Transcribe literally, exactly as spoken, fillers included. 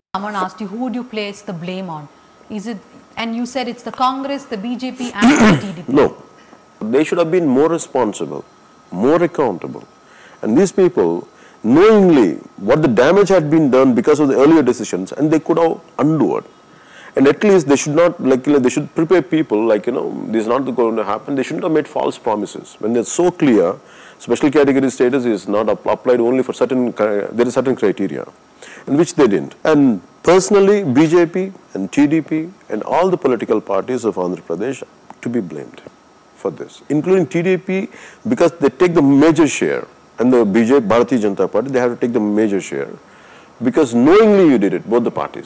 Someone asked you, who would you place the blame on? Is it, and you said it's the Congress, the B J P and the T D P. No. They should have been more responsible, more accountable. And these people, knowingly what the damage had been done because of the earlier decisions, and they could have undo it. And at least they should not, like, you know, they should prepare people, like, you know, this is not going to happen. They shouldn't have made false promises. When they're so clear, special category status is not applied only for certain, there is certain criteria, in which they didn't. And personally, B J P and T D P and all the political parties of Andhra Pradesh to be blamed for this, including T D P, because they take the major share, and the B J P, Bharatiya Janata Party, they have to take the major share, because knowingly you did it, both the parties.